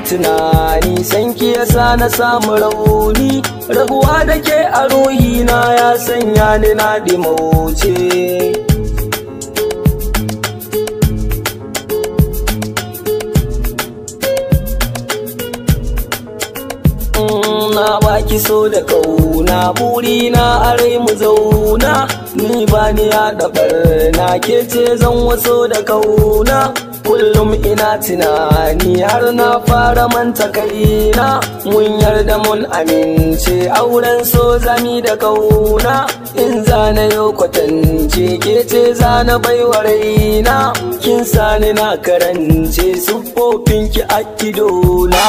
tunani, sanki yasa na samu rauni, rabuwa da ke a ruhina ya sanya ni na dimauce. Na baki so da kauna, burina a rai mu zauna, ni ba ni yaɗa barna, ke ce zan waso da kauna. Kullum ina tunani har na fara manta kaina, mun yarda mun amince auren so zami da kauna. In zana yau kwatance ke ce zana baiwa raina, kin sani na karance siffofinki a idona.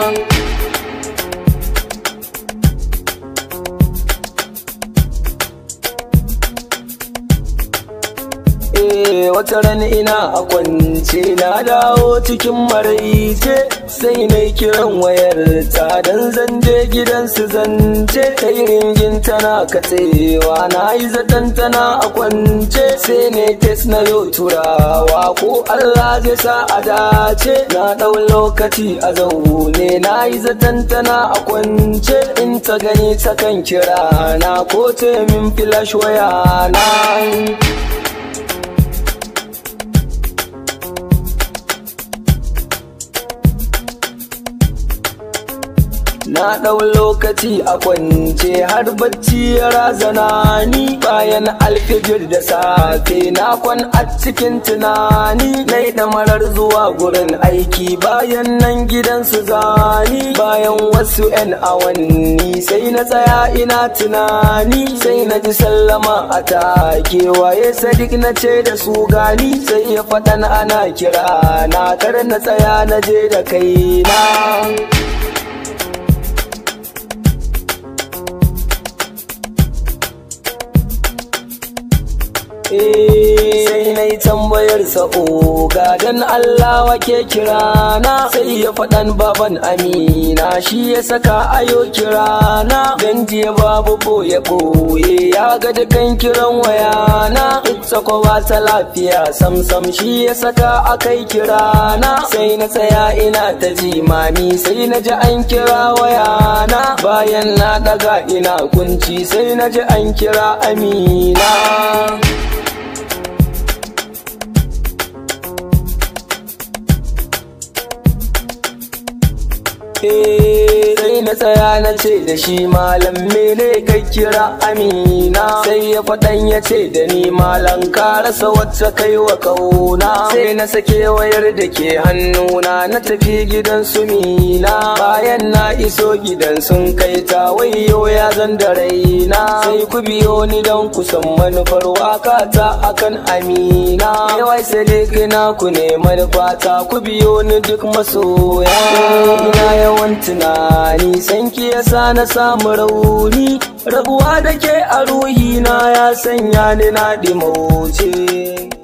Wata ran ina a kwance na dawo cikin maraice, sai na kiran wayarta dan zan je gidansu zance. Ta yi ringin tana katsewa, na yi zaton tana a kwance, sai ne tes na yo turawa ko Allah zai sa a dace. Na ɗau lokaci a zaune, na yi zaton tana a kwance, in ta gani ta kan kira na ko ce min flash waya na. Na ɗau lokaci a kwance har bacci ya razana ni, bayan alfijir da safe na kwan a cikin tunani. Nai ɗamarar zuwa gurin aiki, bayan nan gidansu zani. Bayan wasu 'yan awanni sai na tsaya ina tunani, sai na ji sallama a take, waye Sadiq na ce da su gani. Sai ya faɗan ana kira na, kar na tsaya na je da kaina. Sai na yi tambayar oga dan Allah wake kirana, sai ya faɗan baban Amina shi ya saka ayo kirana. Dan jiya babu boye ya ga dukan kiran wayana, ita ko ba ta lafiya samsam shi ya saka akai kirana. Sai na tsaya ina ta jimami, sai na ji an kira wayana, bayan na daga ina kunci sai na ji an kira Amina. Sai na tsaya na ce da shi malam mene ka kira Amina, sai ya faɗan ya ce da ni malam ka rasa wacce kai wa kauna. Sai na sake wayar da ke hannuna na tafi gidan su Mina, bayan na iso gidan sun kai ta wayo ya zan da raina. Sai ku biyo ni don ku san manufar waka ta akan Amina, yawai Sadiq na ku ne manufata, ku biyo ni duk masoya. Ina yawan tunani, sanki yasa na samu rauni, rabuwa da ke a ruhina ya sanya ni na dimauce.